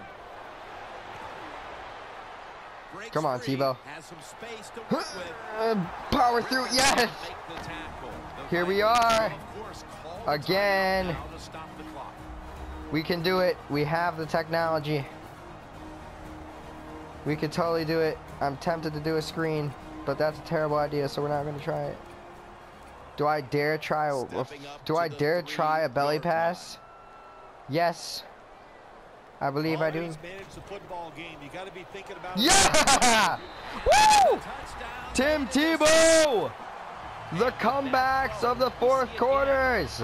Breaks Come on, free, Tebow. has some space to work with. Power through. Yes. Make the tackle. The Here we Vikings are. will, of course, call the Again. timeout now to stop the clock. We can do it. We have the technology. We could totally do it. I'm tempted to do a screen, but that's a terrible idea, so we're not going to try it. Do I dare try a belly pass? Yes. I believe I do. Always manage the football game. You got to be thinking about Yeah! Woo! Tim Tebow! The comebacks of the fourth quarters.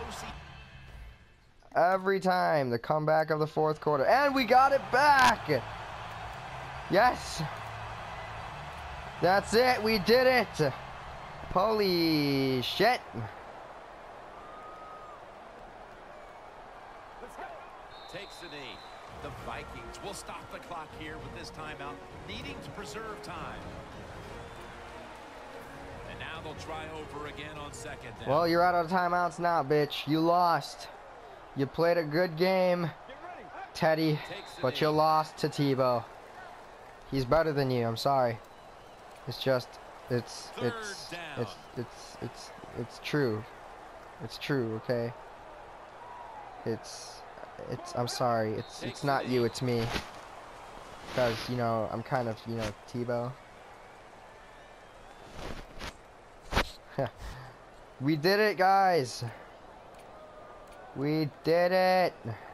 Every time, the comeback of the fourth quarter. And we got it back! Yes! That's it, we did it! Holy shit! Takes the knee. The Vikings will stop the clock here with this timeout, needing to preserve time. And now they'll try over again on second down. Well, you're out of timeouts now, bitch. You lost. You played a good game, Teddy, but you lost to Tebow. He's better than you. I'm sorry. It's just, it's true. It's true. Okay. I'm sorry. It's not you. It's me. Because you know I'm kind of Tebow. We did it, guys. We did it.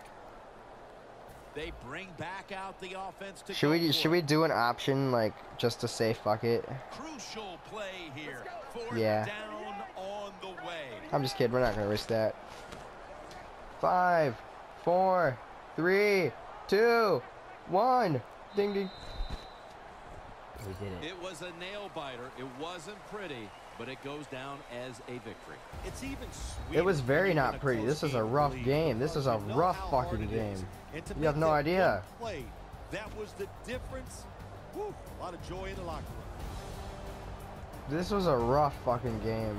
They bring back out the offense to Should we do an option like just to say fuck it? Crucial play here. Fourth Yeah. down on the way. I'm just kidding. We're not gonna risk that. 5, 4, 3, 2, 1. Ding ding. We did it. It was a nail biter. It wasn't pretty, but it goes down as a victory. It's even sweeter. It was very when you not win a pretty. close This is a game rough lead game. This is a because you know rough how hard fucking it is. game. And to You have make no that idea. one play, that was the difference. Whew, a lot of joy in the locker room. This was a rough fucking game.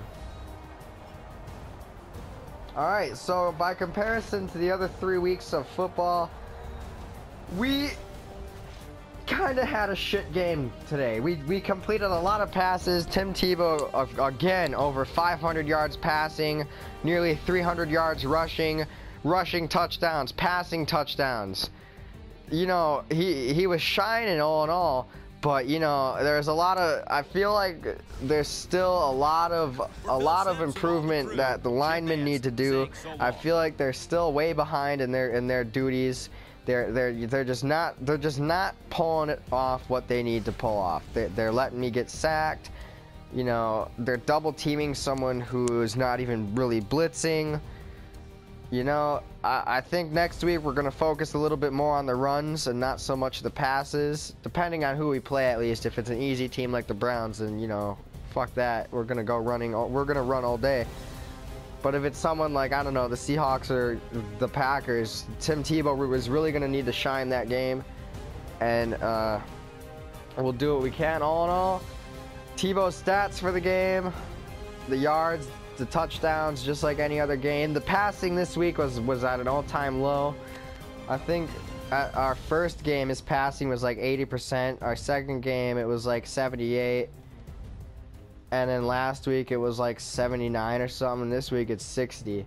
Alright, so by comparison to the other 3 weeks of football, we kind of had a shit game today. We completed a lot of passes. Tim Tebow, again, over 500 yards passing, nearly 300 yards rushing touchdowns, passing touchdowns. You know, he was shining all in all. But you know, there's a lot of. I feel like there's still a lot of improvement that the linemen need to do. I feel like they're still way behind in their duties. They're just not pulling it off what they need to pull off. They're letting me get sacked. You know, they're double teaming someone who's not even really blitzing. You know, I think next week we're going to focus a little bit more on the runs and not so much the passes, depending on who we play at least. If it's an easy team like the Browns, then, you know, fuck that. We're going to go running. We're going to run all day. But if it's someone like, I don't know, the Seahawks or the Packers, Tim Tebow was really going to need to shine that game. And we'll do what we can. All in all, Tebow's stats for the game, the yards, the touchdowns, just like any other game. The passing this week was at an all-time low. I think at our first game his passing was like 80%. Our second game it was like 78. And then last week it was like 79 or something. This week it's 60.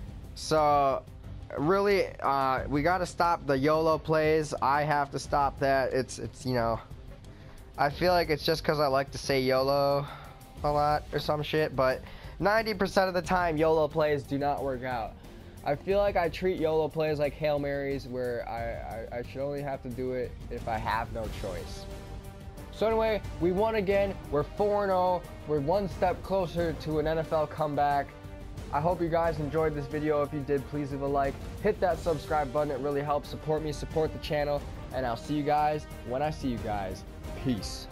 So really we got to stop the YOLO plays. I have to stop that. It's you know, I feel like it's just because I like to say YOLO a lot or some shit, but 90% of the time, YOLO plays do not work out. I feel like I treat YOLO plays like Hail Marys, where I should only have to do it if I have no choice. So anyway, we won again. We're 4-0. We're one step closer to an NFL comeback. I hope you guys enjoyed this video. If you did, please leave a like. Hit that subscribe button. It really helps support me, support the channel. And I'll see you guys when I see you guys. Peace.